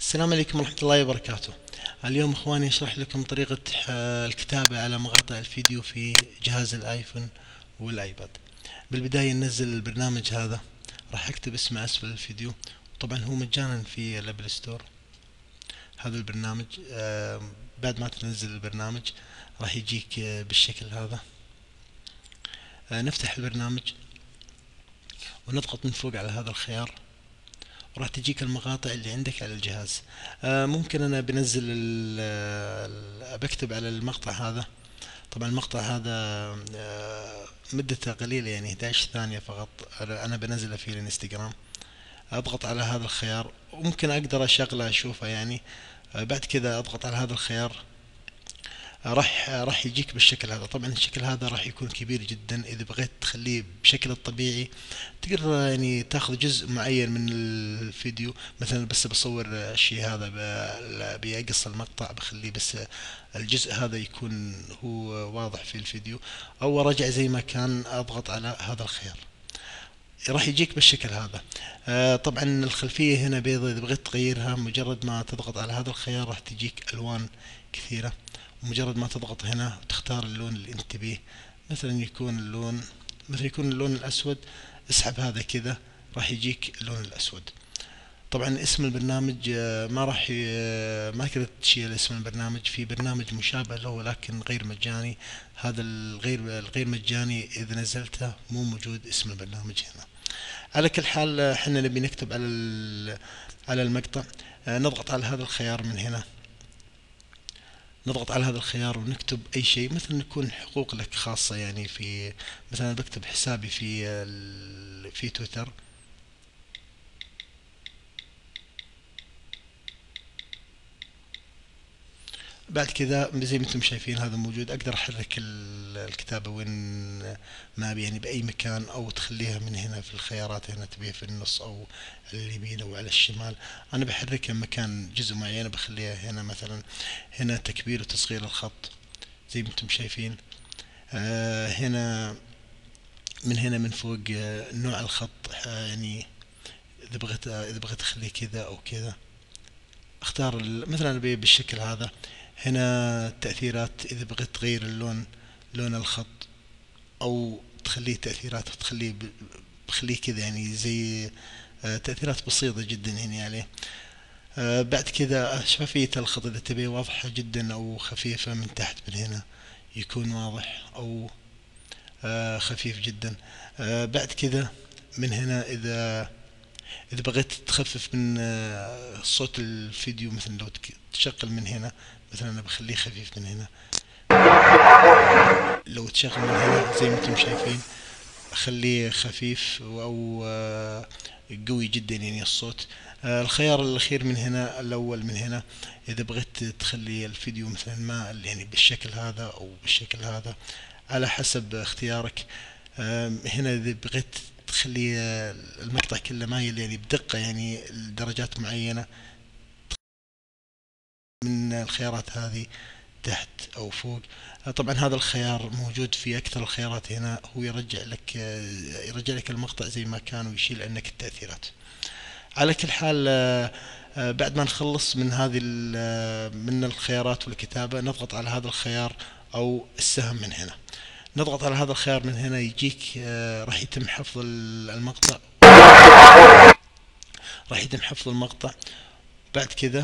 السلام عليكم ورحمة الله وبركاته. اليوم اخواني اشرح لكم طريقة الكتابة على مقاطع الفيديو في جهاز الايفون والايباد. بالبداية ننزل البرنامج هذا، راح اكتب اسمه اسفل الفيديو. طبعا هو مجانا في الابل ستور هذا البرنامج. بعد ما تنزل البرنامج راح يجيك بالشكل هذا. نفتح البرنامج ونضغط من فوق على هذا الخيار، وراح تجيك المقاطع اللي عندك على الجهاز. ممكن انا بنزل بكتب على المقطع هذا. طبعا المقطع هذا مدته قليلة، يعني 11 ثانية فقط. انا بنزله في الانستغرام. اضغط على هذا الخيار وممكن اقدر اشغله اشوفه يعني. بعد كذا اضغط على هذا الخيار، راح يجيك بالشكل هذا. طبعا الشكل هذا راح يكون كبير جدا. اذا بغيت تخليه بشكل الطبيعي تقدر يعني تاخذ جزء معين من الفيديو. مثلا بس بصور الشيء هذا بيقص المقطع، بخليه بس الجزء هذا يكون هو واضح في الفيديو، او ارجع زي ما كان. اضغط على هذا الخيار راح يجيك بالشكل هذا. طبعا الخلفية هنا بيضة، اذا بغيت تغيرها مجرد ما تضغط على هذا الخيار راح تجيك الوان كثيرة. ومجرد ما تضغط هنا وتختار اللون اللي انت بيه، مثلا يكون اللون الاسود، اسحب هذا كذا راح يجيك اللون الاسود. طبعا اسم البرنامج ما تقدر تشيل اسم البرنامج. في برنامج مشابه له ولكن غير مجاني. هذا الغير مجاني اذا نزلته مو موجود اسم البرنامج هنا. على كل حال احنا نبي نكتب على المقطع. نضغط على هذا الخيار من هنا، نضغط على هذا الخيار ونكتب اي شيء. مثلا يكون حقوق لك خاصة، يعني في مثلا بكتب حسابي في تويتر. بعد كذا زي ما انتم شايفين هذا موجود. اقدر احرك الكتابة وين ما ابي، يعني باي مكان، او تخليها من هنا في الخيارات. هنا تبيها في النص او على اليمين او على الشمال. انا بحركها مكان جزء معين، بخليها هنا مثلا. هنا تكبير وتصغير الخط زي ما انتم شايفين. هنا من فوق نوع الخط. يعني اذا بغيت اخليه كذا او كذا اختار مثلا بالشكل هذا. هنا التأثيرات، اذا بغيت تغير لون الخط او تخليه تأثيرات وتخليه بخليه كذا، يعني زي تأثيرات بسيطة جدا هنا عليه. بعد كذا شفافية الخط اذا تبي واضحة جدا او خفيفة من تحت من هنا يكون واضح او خفيف جدا. بعد كذا من هنا اذا بغيت تخفف من صوت الفيديو، مثلا لو تشغل من هنا، مثلا انا بخليه خفيف من هنا. لو تشغل من هنا زي ما انتم شايفين اخليه خفيف او قوي جدا يعني الصوت. الخيار الاخير من هنا، الاول من هنا، اذا بغيت تخلي الفيديو مثلا ما يعني بالشكل هذا او بالشكل هذا على حسب اختيارك. هنا اذا بغيت تخلي المقطع كله مايل يعني بدقة، يعني لدرجات معينة، من الخيارات هذه تحت او فوق. طبعا هذا الخيار موجود في اكثر الخيارات هنا. هو يرجع لك المقطع زي ما كان ويشيل عنك التأثيرات. على كل حال بعد ما نخلص من هذه من الخيارات والكتابة، نضغط على هذا الخيار او السهم من هنا. نضغط على هذا الخيار من هنا يجيك راح يتم حفظ المقطع. بعد كذا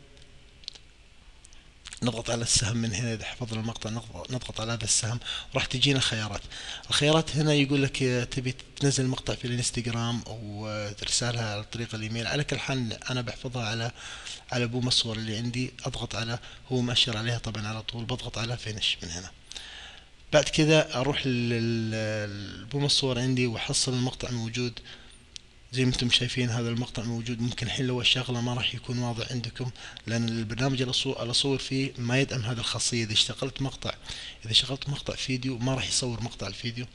نضغط على السهم من هنا. اذا حفظنا المقطع نضغط على هذا السهم وراح تجينا الخيارات هنا. يقول لك تبي تنزل المقطع في الانستغرام او ترسلها على طريق الايميل. على كل حال انا بحفظها على بوم الصور اللي عندي. اضغط على، هو مؤشر عليها طبعا على طول، بضغط على فينش من هنا. بعد كذا اروح للبوم الصور عندي واحصل المقطع موجود زي ما انتم شايفين. هذا المقطع موجود. ممكن الحين لو اشغله ما راح يكون واضح عندكم، لان البرنامج اللي اصور فيه ما يدعم هذه الخاصية. اذا شغلت مقطع فيديو ما راح يصور مقطع الفيديو.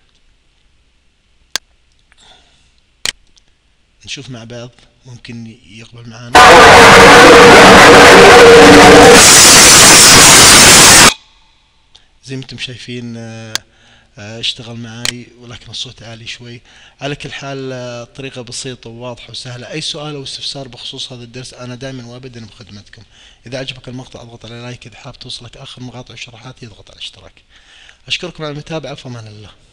نشوف مع بعض، ممكن يقبل معانا. زي ما انتم شايفين اشتغل معاي، ولكن الصوت عالي شوي. على كل حال طريقة بسيطة وواضحة وسهلة. أي سؤال أو استفسار بخصوص هذا الدرس أنا دائما وأبدا بخدمتكم. إذا عجبك المقطع اضغط على لايك، إذا حاب توصلك آخر مقاطع الشروحات اضغط على الاشتراك. أشكركم على المتابعة، فمان الله.